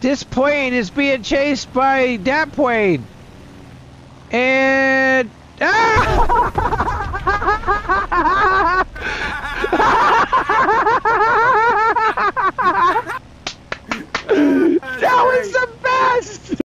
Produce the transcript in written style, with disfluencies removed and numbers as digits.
This plane is being chased by that plane. And... Ah!